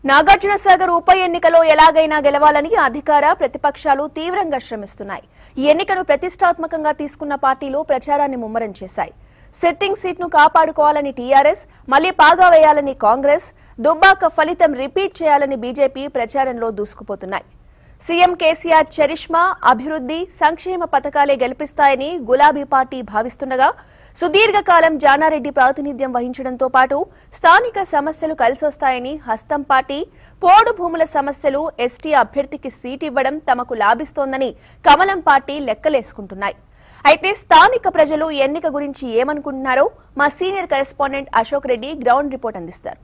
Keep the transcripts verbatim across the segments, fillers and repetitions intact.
నాగార్జున సాగర్ ఉప ఎన్నికలో ఎలాగైనా గెలవాలని అధికార ప్రతిపక్షాలు తీవ్రంగా శ్రమిస్తున్నాయి. ఈ ఎన్నికను ప్రతిష్టాత్మకంగా తీసుకున్న పార్టీలు ప్రచారాన్ని ముమ్మరం చేశాయి. సిట్టింగ్ సీట్ను కాపాడుకోవాలని టీఆర్ఎస్, మళ్లీ పాగా వేయాలని కాంగ్రెస్, దుబ్బాక ఫలితం రిపీట్ చేయాలని బీజేపీ ప్రచారంలో దూసుకుపోతున్నాయి. సీఎం కేసీఆర్ చరిష్మా, అభివృద్ధి, సంక్షేమ పథకాలే గెలిపిస్తాయని గులాబీ పార్టీ భావిస్తుండగా సుదీర్ఘకాలం జానా రెడ్డి ప్రాతినిధ్యం వహించడంతో పాటు స్థానిక సమస్యలు కలిసొస్తాయని హస్తం పార్టీ, పోడు భూముల సమస్యలు, ఎస్టీ అభ్యర్థికి సీటు ఇవ్వడం తమకు లాభిస్తోందని కమలం పార్టీ లెక్కలేసుకుంటున్నాయి. అయితే స్థానిక ప్రజలు ఎన్నిక గురించి ఏమనుకుంటున్నారో మా senior correspondent Ashok Reddy ground report అందిస్తారు.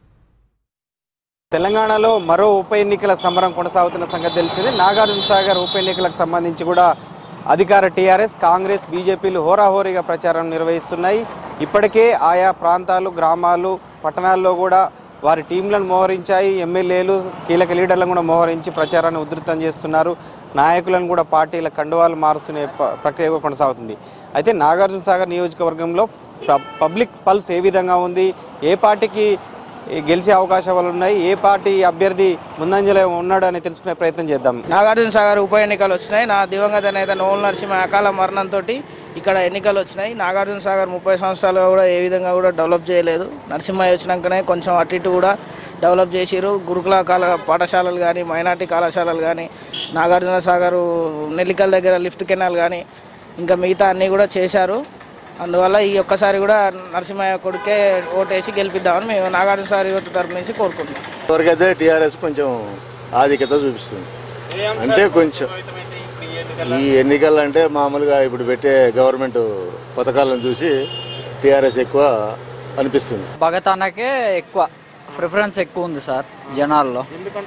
తెలంగాణలో మరో ఉప ఎన్నికల సమరం కొనసాగుతున్న సంగతి తెలిసిందే. నాగార్జున సాగర్ ఉప ఎన్నికలకు సంబంధించి కూడా అధికార టీఆర్ఎస్, కాంగ్రెస్, బీజేపీలు హోరాహోరీగా ప్రచారం నిర్వహిస్తున్నాయి. ఇప్పటికే ఆయా ప్రాంతాలు, గ్రామాలు, పట్టణాల్లో కూడా వారి టీంలను మోహరించాయి. ఎమ్మెల్యేలు, కీలక లీడర్లను కూడా మోహరించి ప్రచారాన్ని ఉధృతం చేస్తున్నారు. నాయకులను కూడా పార్టీల కండువాలు మారుస్తున్న ప్రక్రియ కొనసాగుతుంది. అయితే నాగార్జున సాగర్ నియోజకవర్గంలో పబ్లిక్ పల్స్ ఏ విధంగా ఉంది, ఏ పార్టీకి గెలిచే అవకాశాలు ఉన్నాయి, ఏ పార్టీ అభ్యర్థి ముందంజలో ఉన్నాడు అని తెలుసుకునే ప్రయత్నం చేద్దాం. నాగార్జున సాగర్ ఉప ఎన్నికలు వచ్చినాయి. నా దివంగత నేత నోముల నరసింహ అకాల మరణంతో ఇక్కడ ఎన్నికలు వచ్చినాయి. నాగార్జున సాగర్ ముప్పై సంవత్సరాలు కూడా ఏ విధంగా కూడా డెవలప్ చేయలేదు. నరసింహ వచ్చినాకనే కొంచెం అటు ఇటు కూడా డెవలప్ చేసిరు. గురుకుల కాల పాఠశాలలు కానీ, మైనార్టీ కళాశాలలు కానీ, నాగార్జున సాగర్ నెల్లికల్ దగ్గర లిఫ్ట్ కెనాల్ కానీ, ఇంకా మిగతా అన్నీ కూడా చేశారు. అందువల్ల ఈ ఒక్కసారి కూడా నరసింహయ్య కొడుకే ఓటేసి గెలిపిద్దామని మేము నాగార్జున సాగర్ యువత తరపు నుంచి కోరుకుంటున్నాం. ఎవరికైతే టీఆర్ఎస్ కొంచెం ఆధిక్యత చూపిస్తుంది. అంటే కొంచెం ఈ ఎన్నికలు అంటే మామూలుగా ఇప్పుడు పెట్టే గవర్నమెంట్ పథకాలను చూసి టీఆర్ఎస్ ఎక్కువ అనిపిస్తుంది. భగతానకే ఎక్కువ ప్రిఫరెన్స్ ఎక్కువ ఉంది సార్ జనాల్లో.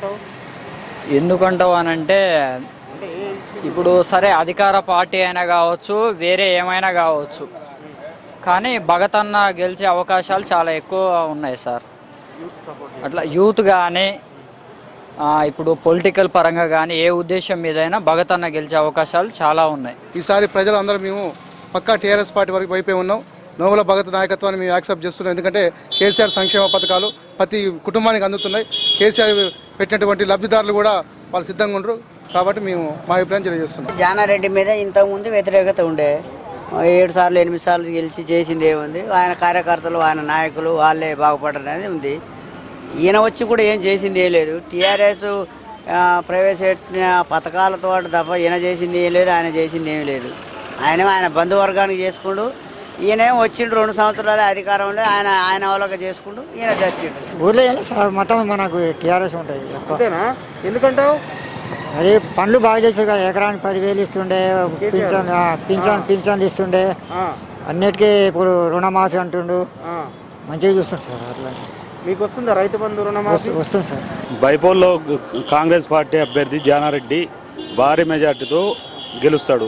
ఎందుకంటావు అని అంటే ఇప్పుడు సరే అధికార పార్టీ అయినా కావచ్చు, వేరే ఏమైనా కావచ్చు, కానీ భగతన్న గెలిచే అవకాశాలు చాలా ఎక్కువ ఉన్నాయి సార్. అట్లా యూత్ కానీ ఇప్పుడు పొలిటికల్ పరంగా కానీ ఏ ఉద్దేశం మీదైనా భగతన్న గెలిచే అవకాశాలు చాలా ఉన్నాయి. ఈసారి ప్రజలందరూ మేము పక్కా టీఆర్ఎస్ పార్టీ వరకు వైపే ఉన్నాం. నోముల భగత్ నాయకత్వాన్ని మేము యాక్సెప్ట్ చేస్తున్నాం. ఎందుకంటే కేసీఆర్ సంక్షేమ పథకాలు ప్రతి కుటుంబానికి అందుతున్నాయి. కేసీఆర్ పెట్టినటువంటి లబ్ధిదారులు కూడా వాళ్ళు సిద్ధంగా ఉండరు. కాబట్టి మేము మా అభిప్రాయం తెలియజేస్తున్నాం. జానా రెడ్డి మీద ఇంతకుముందు వ్యతిరేకత ఉండే, ఏడు సార్లు ఎనిమిది సార్లు గెలిచి చేసింది ఏముంది, ఆయన కార్యకర్తలు, ఆయన నాయకులు వాళ్ళే బాగుపడరు అనేది ఉంది. ఈయన వచ్చి కూడా ఏం చేసింది ఏం లేదు. టీఆర్ఎస్ ప్రవేశపెట్టిన పథకాలతో తప్ప ఈయన చేసింది ఏం లేదు, ఆయన చేసింది ఏమీ లేదు. ఆయన ఆయన బంధువర్గానికి చేసుకుంటూ ఈయనేం వచ్చిండు రెండు సంవత్సరాలు అధికారంలో ఆయన ఆయన వాళ్ళకి చేసుకుంటూ ఈయన చచ్చిండు. ఊర్లో మొత్తం మనకు టీఆర్ఎస్ ఉంటుంది. ఎందుకంటావు? అదే పనులు బాగా చేస్తారు కదా, ఎకరానికి పదివేలు ఇస్తుండే, పింఛన్ పింఛన్ పింఛన్లు ఇస్తుండే, అన్నిటికీ ఇప్పుడు రుణమాఫీ అంటుండు, మంచిగా చూస్తుంది సార్. అట్లా మీకు వస్తుందా రైతు బంధు రుణమాఫీ? వస్తుంది సార్. బైపోల్లో కాంగ్రెస్ పార్టీ అభ్యర్థి జానా రెడ్డి భారీ మెజార్టీతో గెలుస్తాడు.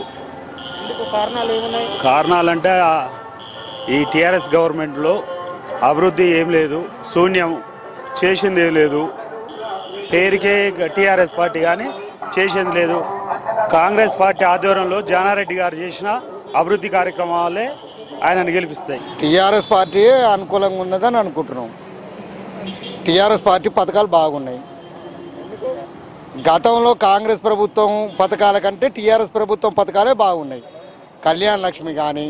కారణాలంటే ఈ టీఆర్ఎస్ గవర్నమెంట్లో అభివృద్ధి ఏం లేదు, శూన్యం, చేసింది ఏం లేదు. పేరుకే టీఆర్ఎస్ పార్టీ కానీ చేసింది లేదు. కాంగ్రెస్ పార్టీ ఆధ్వర్యంలో జానా రెడ్డి గారు చేసిన అభివృద్ధి కార్యక్రమాలే ఆయనను గెలిపిస్తాయి. టీఆర్ఎస్ పార్టీ అనుకూలంగా ఉన్నదని అనుకుంటున్నాం. టీఆర్ఎస్ పార్టీ పథకాలు బాగున్నాయి. గతంలో కాంగ్రెస్ ప్రభుత్వం పథకాల కంటే టీఆర్ఎస్ ప్రభుత్వం పథకాలే బాగున్నాయి. కళ్యాణ లక్ష్మి కానీ,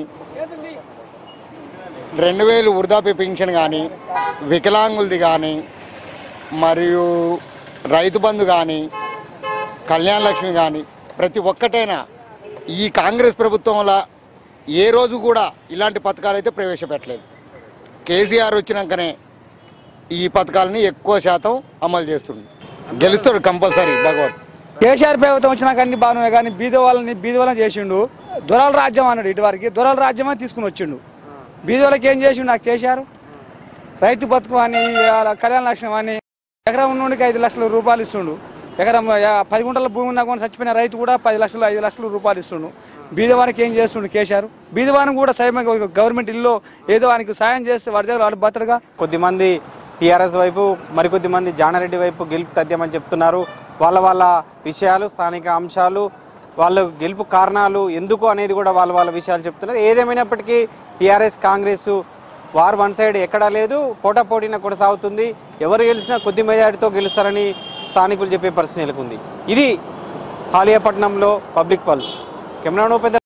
రెండు వేలు వృద్ధాప్య పెన్షన్ కానీ, వికలాంగులది కానీ, మరియు రైతు బంధు కానీ, కళ్యాణ లక్ష్మి కానీ, ప్రతి ఒక్కటైనా ఈ కాంగ్రెస్ ప్రభుత్వంలో ఏ రోజు కూడా ఇలాంటి పథకాలు అయితే ప్రవేశపెట్టలేదు. కేసీఆర్ వచ్చినాకనే ఈ పథకాలని ఎక్కువ శాతం అమలు చేస్తుంది. గెలుస్తాడు కంపల్సరీ భగవత్. కేసీఆర్ ప్రభుత్వం వచ్చినాక అన్ని బాగానే, కానీ బీద వాళ్ళని బీద వాళ్ళని చేసిండు. దొరల రాజ్యం అన్నాడు, ఇటువరకు దొరల రాజ్యం అని తీసుకుని వచ్చిండు. బీద వాళ్ళకి ఏం చేసిండు నాకు కేసీఆర్? రైతు బతుకు అని, కళ్యాణ లక్ష్యం అని, ఎకరం నుండికి ఐదు లక్షల రూపాయలు ఇస్తుండు. ఎకరం పది గుంటల భూమి ఉన్నా కూడా చచ్చిపోయిన రైతు కూడా పది లక్షలు ఐదు లక్షల రూపాయలు ఇస్తుండు. బీదవానికి ఏం చేస్తుండు కేసీఆర్? బీదవానికి కూడా సాయం గవర్నమెంట్ ఇల్లు ఏదో వానికి సాయం చేస్తే వాడి దగ్గర వాళ్ళు బతడుగా. కొద్దిమంది టీఆర్ఎస్ వైపు, మరికొద్ది మంది జానా రెడ్డి వైపు గెలుపు తథ్యమని చెప్తున్నారు. వాళ్ళ వాళ్ళ విషయాలు, స్థానిక అంశాలు, వాళ్ళ గెలుపు కారణాలు ఎందుకు అనేది కూడా వాళ్ళ వాళ్ళ విషయాలు చెప్తున్నారు. ఏదేమైనప్పటికీ TRS, Congress war one side ఎక్కడా లేదు, పోటాపోటీన కొనసాగుతుంది. ఎవరు గెలిచినా కొద్ది మెజారిటీతో గెలుస్తారని స్థానికులు చెప్పే పరిస్థితి నెలకొంది. ఇది హాలియాపట్నంలో పబ్లిక్ పల్స్. కెమెరా